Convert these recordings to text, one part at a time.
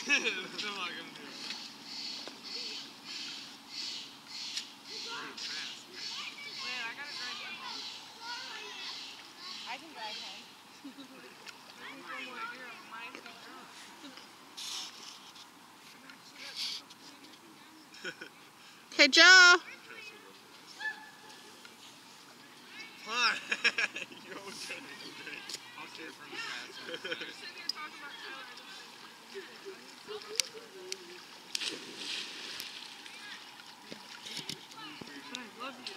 Still not gonna do it. Wait, I gotta drive you home. I can drive home. Hey, Joe. Fine. You're always trying to drink. I'll share from the past. But I love you.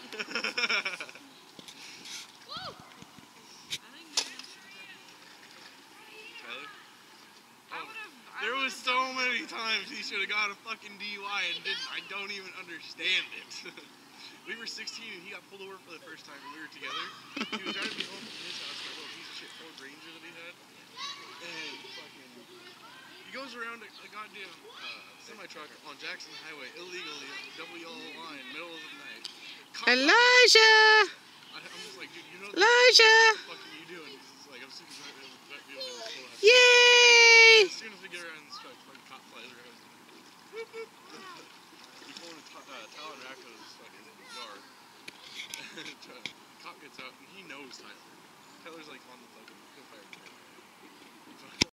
There was so many times he should have got a fucking DUI and didn't. I don't even understand it. We were 16 and he got pulled over for the first time and we were together. He was driving me home from his house, my little piece of shit Ford Ranger that he had. And fucking, he goes around a goddamn semi-truck on Jackson Highway illegally on the double yellow line, middle of the night. Elijah! I'm just like, dude, you know Elijah! what the fuck are you doing? He's like, I'm super driving in the schoolhouse. Yay! As soon as we get around this truck, fucking cop flies around. Whoop, whoop. We pull into Tyler Racco's fucking yard. Cop gets out and he knows Tyler. Tyler's like on the fucking fire.